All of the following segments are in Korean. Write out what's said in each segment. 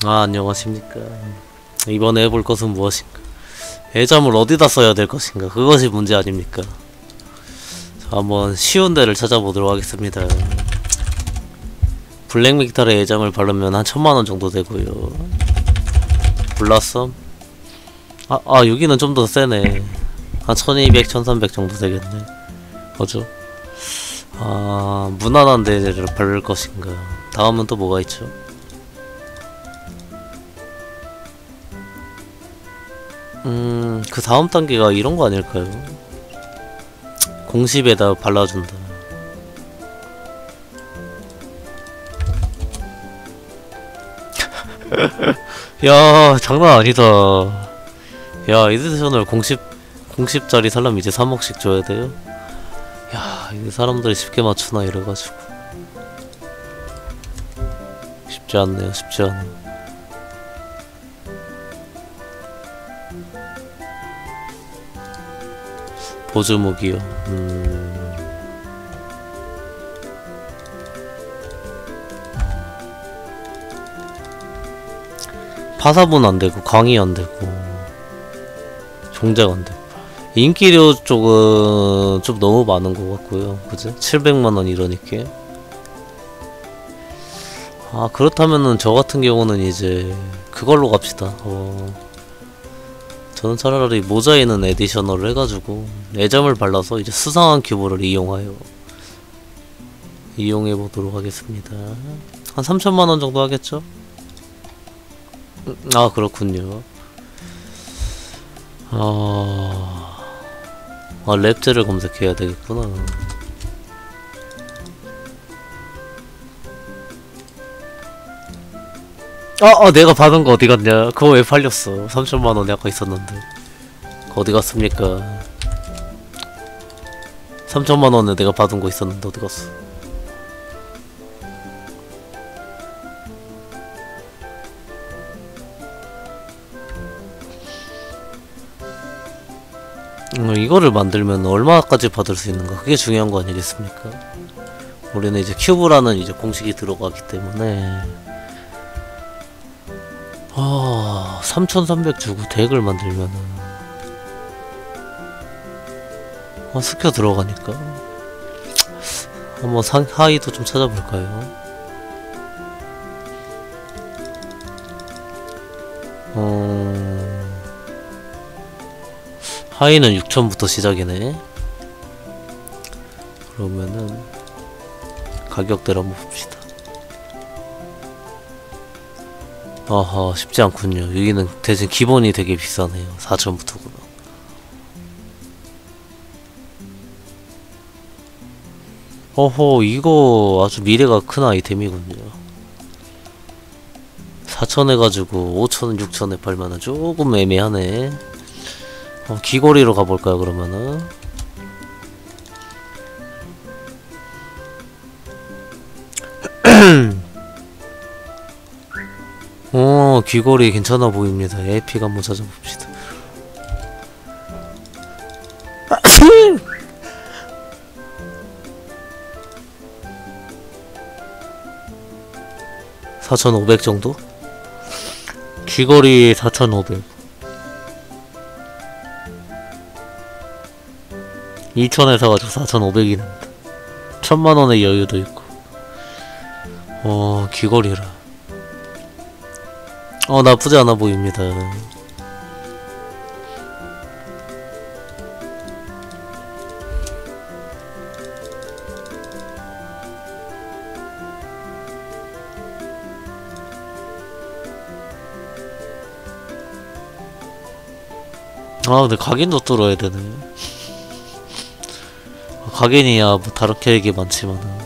안녕하십니까. 이번에 해볼 것은 무엇인가? 애잠을 어디다 써야 될 것인가? 그것이 문제 아닙니까? 자, 한번 쉬운 데를 찾아보도록 하겠습니다. 블랙미탈에 애잠을 바르면 한 1000만원 정도 되고요. 블라썸? 여기는 좀 더 세네. 한 1200, 1300 정도 되겠네. 그죠? 무난한 데를 바를 것인가? 다음은 또 뭐가 있죠? 그 다음 단계가 이런 거 아닐까요? 공십에다 발라준다. 야, 장난 아니다. 야, 에디셔널 공십짜리 살려면 이제 3억씩 줘야 돼요? 야, 이 사람들이 쉽게 맞추나 이래가지고. 쉽지 않네요, 쉽지 않아. 보조무기요. 파사분 안되고 광이 안되고 종작 안되고 인기료 쪽은 좀 너무 많은 것 같고요. 그죠? 700만원 이러니까. 그렇다면은 저 같은 경우는 이제 그걸로 갑시다. 저는 차라리 모자에는 에디셔널을 해가지고 애점을 발라서 이제 수상한 큐브를 이용해보도록 하겠습니다. 한 3000만원 정도 하겠죠? 그렇군요. 랩젤을 검색해야 되겠구나. 내가 받은 거 어디 갔냐? 그거 왜 팔렸어? 3000만원에 아까 있었는데. 어디 갔습니까? 3000만원에 내가 받은 거 있었는데 어디 갔어? 이거를 만들면 얼마까지 받을 수 있는가? 그게 중요한 거 아니겠습니까? 우리는 이제 큐브라는 이제 공식이 들어가기 때문에 3300 주고 덱을 만들면은 스켜 들어가니까 한번 하이도 좀 찾아볼까요? 하이는 6000부터 시작이네. 그러면은 가격대를 한번 봅시다. 쉽지 않군요. 여기는 대신 기본이 되게 비싸네요. 4000부터구나. 이거 아주 미래가 큰 아이템이군요. 4000 해가지고 5000, 6000에 팔면은 조금 애매하네. 귀걸이로 가볼까요, 그러면은? 귀걸이 괜찮아 보입니다. 에픽 한번 찾아봅시다. 4500 정도? 귀걸이 4500. 2000에 사가지고 4500이는데 1000만원의 여유도 있고. 귀걸이라 나쁘지 않아 보입니다. 근데 각인도 뚫어야 되네. 각인이야 뭐 다른 캐릭이 많지만은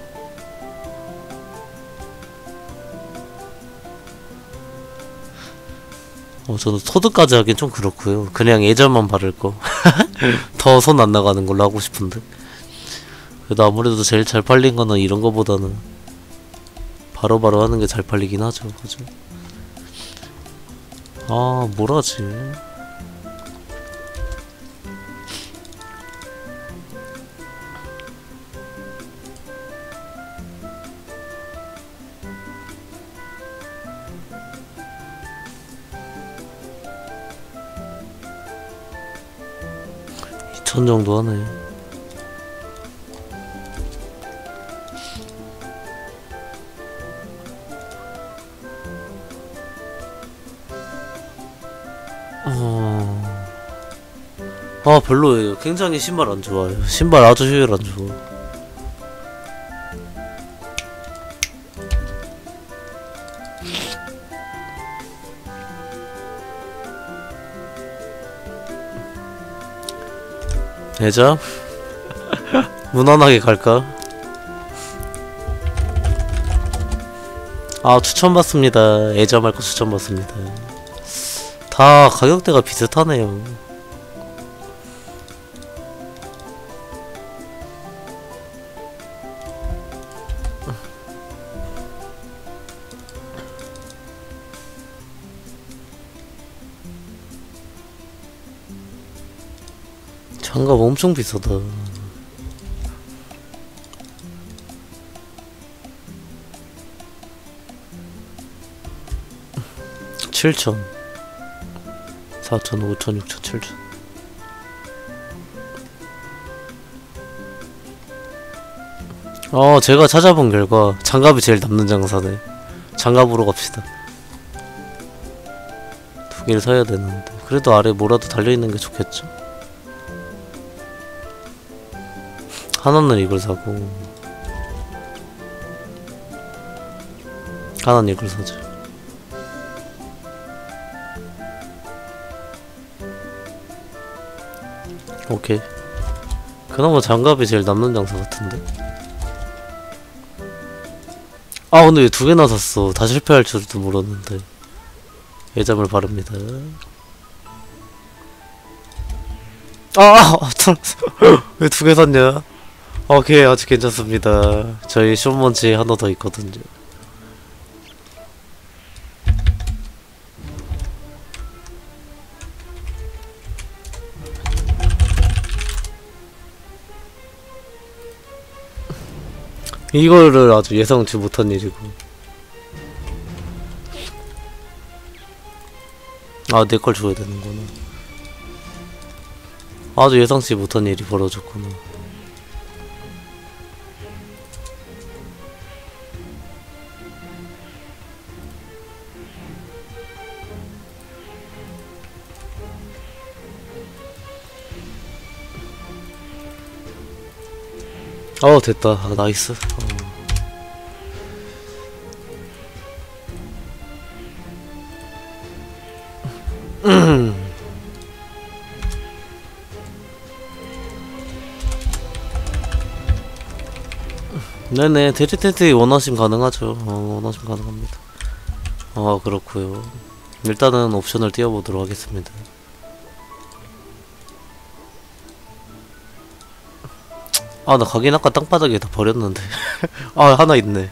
저는 소드까지 하긴 좀 그렇고요. 그냥 예절만 바를 거. 더 손 안 나가는 걸로 하고 싶은데. 그래도 아무래도 제일 잘 팔린 거는 이런 거보다는 바로바로 하는 게 잘 팔리긴 하죠. 그죠? 뭘 하지? 5천 정도 하네. 아 별로예요. 굉장히 신발 안 좋아요. 신발 아주 효율 안 좋아. 애자? 무난하게 갈까? 아 추천받습니다. 애자 말고 추천받습니다. 다 가격대가 비슷하네요. 장갑 엄청 비싸다. 7천 4천 5천 6천 7천. 제가 찾아본 결과 장갑이 제일 남는 장사네. 장갑으로 갑시다. 두 개를 사야 되는데 그래도 아래 뭐라도 달려있는 게 좋겠죠? 하나는 이걸 사고 하나는 이걸 사자. 오케이. 그나마 장갑이 제일 남는 장사 같은데. 아 근데 왜 두 개나 샀어. 다 실패할 줄도 몰랐는데. 예잠을 바릅니다. 왜 두 개 샀냐? 오케이 아직 괜찮습니다. 저희 쇼먼치 하나 더 있거든요. 이거를 아주 예상치 못한 일이고. 아 내 걸 줘야 되는구나. 아주 예상치 못한 일이 벌어졌구나. 됐다. 아, 나이스. 네네, 대리텐트 원하시면 가능하죠. 원하시면 가능합니다. 그렇구요. 일단은 옵션을 띄워보도록 하겠습니다. 나 가긴 아까 땅바닥에 다 버렸는데. 하나 있네.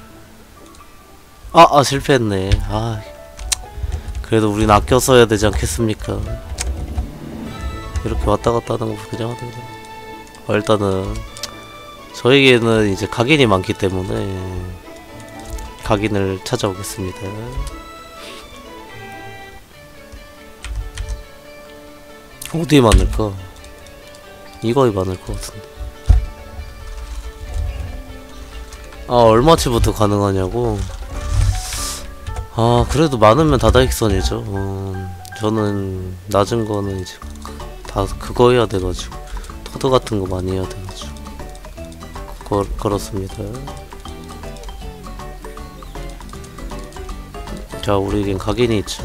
실패했네. 그래도 우린 아껴 써야 되지 않겠습니까? 이렇게 왔다 갔다 하는 거 그냥 하던가. 일단은 저에게는 이제 각인이 많기 때문에 각인을 찾아오겠습니다. 어디에 많을까? 이거에 많을 것 같은데. 얼마치부터 가능하냐고? 그래도 많으면 다다익선이죠. 저는 낮은 거는 이제 다 그거 해야 돼가지고 토드 같은 거 많이 해야 돼가지고 그렇습니다. 자, 우리에겐 각인이 있죠.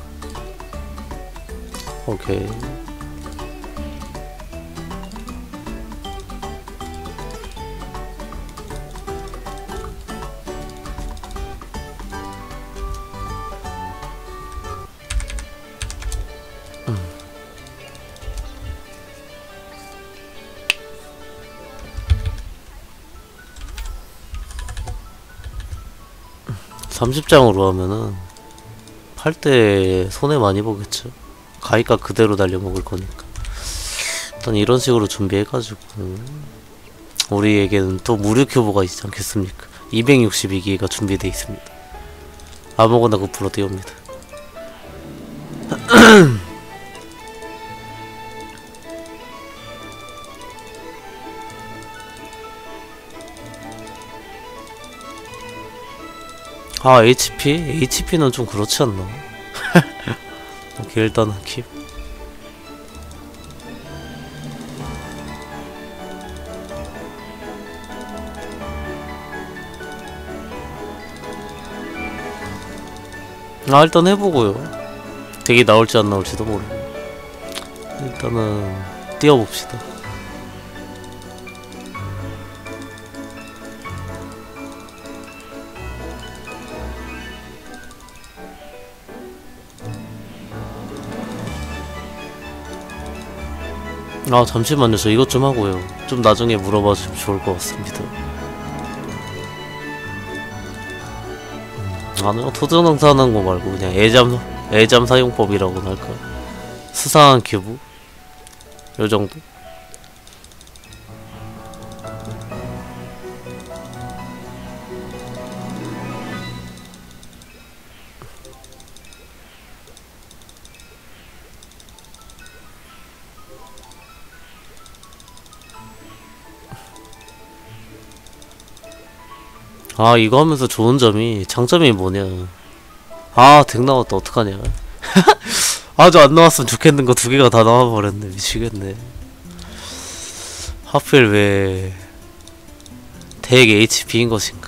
오케이. (30장으로) 하면은 팔 때 손해 많이 보겠죠. 가위값 그대로 날려먹을 거니까. 일단 이런 식으로 준비해가지고 우리에게는 또 무료 큐브가 있지 않겠습니까? 262기가 준비되어 있습니다. 아무거나 그 불러 띄웁니다. 아, HP? HP는 좀 그렇지 않나? 오케이, 일단은 킵. 아, 일단 해보고요. 되게 나올지 안 나올지도 모르고. 일단은 뛰어봅시다. 아, 잠시만요. 저 이것 좀 하고요. 좀 나중에 물어봐 주면 좋을 것 같습니다. 아니요, 토전왕사 하는 거 말고 그냥 애잠 사용법이라고나 할까? 수상한 큐브? 요 정도? 아, 이거 하면서 좋은 점이, 장점이 뭐냐. 아, 덱 나왔다. 어떡하냐. 아주 안 나왔으면 좋겠는 거 두 개가 다 나와버렸네. 미치겠네. 하필 왜 덱 HP인 것인가.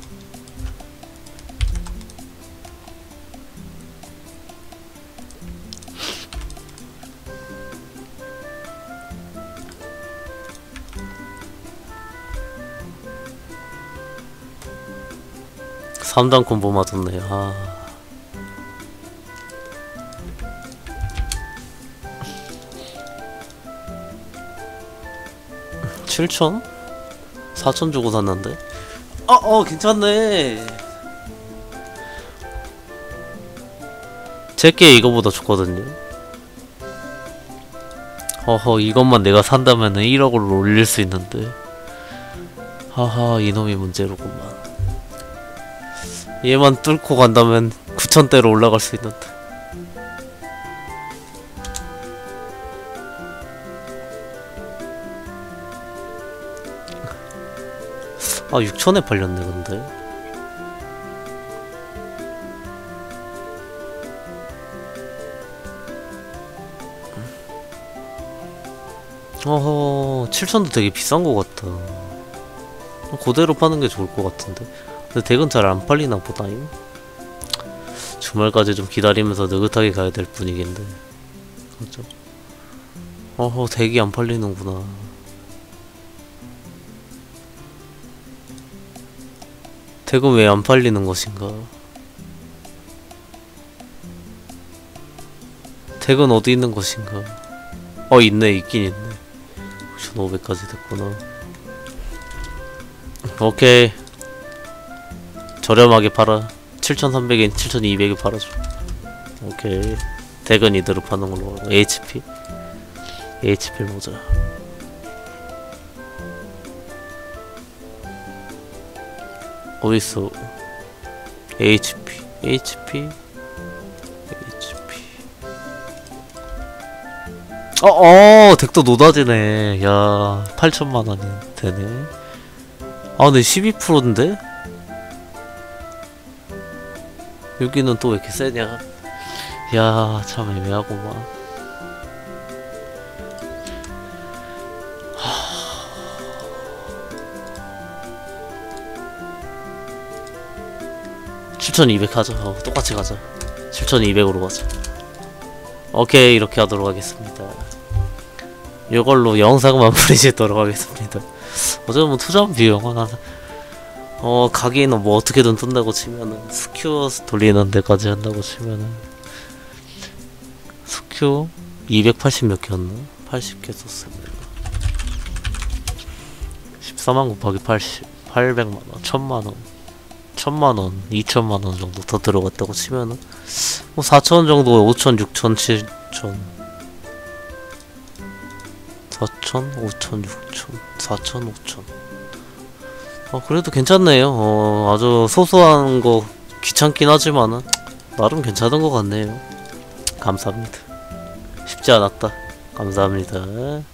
삼단 콤보 맞았네. 아. 7천? 4천 주고 샀는데? 괜찮네. 제게 이거보다 좋거든요. 허허, 이것만 내가 산다면은 1억으로 올릴 수 있는데. 하하, 이놈이 문제로구만. 얘만 뚫고 간다면 9천대로 올라갈 수 있는데. 아, 6천에 팔렸네. 근데 어허, 7천도 되게 비싼 것 같다. 그대로 파는 게 좋을 것 같은데. 근데 덱은 잘 안 팔리나 보다잉. 주말까지 좀 기다리면서 느긋하게 가야 될 분위기인데. 그죠? 어허, 덱이 안 팔리는구나. 덱은 왜 안 팔리는 것인가? 덱은 어디 있는 것인가? 있네. 있긴 있네. 9,500까지 됐구나. 오케이. 저렴하게 팔아. 7,300엔 7,200에 팔아줘. 오케이. 덱은 이대로 파는 걸로 하고. HP 모자. 어딨어? HP. 덱도 노다지네. 야, 8천만원이 되네. 아, 근데 12%인데? 여기는 또 왜 이렇게 세냐? 야, 참 애매하구만. 하... 7,200 하자. 똑같이 가자. 7,200으로 가자. 오케이, 이렇게 하도록 하겠습니다. 이걸로 영상 마무리 짓도록 하겠습니다. 어차피 뭐 투자한 비용은 한 가기는 뭐 어떻게든 뜬다고 치면은 스큐어 돌리는 데까지 한다고 치면은 스큐 280 몇 개였나? 80개 썼습니다. 14만 곱하기 80 800만원 1000만원 1000만원 2000만원 정도 더 들어갔다고 치면은 뭐 4,000원 정도 5,000 6,000 7,000 4,000 5,000 6,000 4,000 5,000 그래도 괜찮네요. 아주 소소한 거 귀찮긴 하지만은 나름 괜찮은 것 같네요. 감사합니다. 쉽지 않았다. 감사합니다.